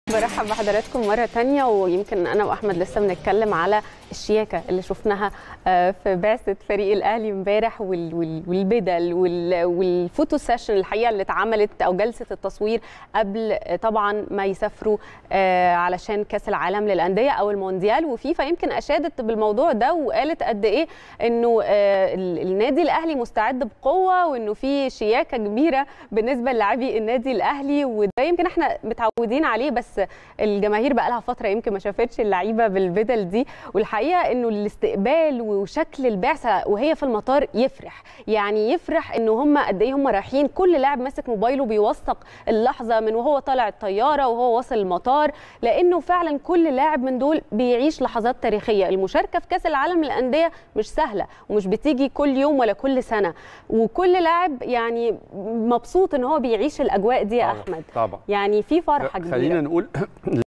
برحب بحضراتكم مرة تانية، ويمكن أنا وأحمد لسه بنتكلم على الشياكة اللي شفناها في بعثة فريق الأهلي امبارح، والبدل والفوتو سيشن الحقيقة اللي اتعملت أو جلسة التصوير قبل طبعا ما يسافروا علشان كأس العالم للأندية أو المونديال. وفيفا يمكن أشادت بالموضوع ده وقالت قد إيه إنه النادي الأهلي مستعد بقوة، وإنه في شياكة كبيرة بالنسبة للاعبي النادي الأهلي، وده يمكن احنا متعودين عليه، بس الجماهير بقى لها فترة يمكن ما شافتش اللعيبة بالبدل دي. والحقيقة إنه الاستقبال وشكل البعثة وهي في المطار يفرح، يعني يفرح إنه هم قد إيه هم رايحين، كل لاعب ماسك موبايله بيوثق اللحظة من وهو طالع الطيارة وهو واصل المطار، لأنه فعلا كل لاعب من دول بيعيش لحظات تاريخية. المشاركة في كأس العالم للأندية مش سهلة ومش بتيجي كل يوم ولا كل سنة، وكل لاعب يعني مبسوط إن هو بيعيش الأجواء دي يا أحمد. طبعا يعني في فرحة كبيرة. خلينا نقول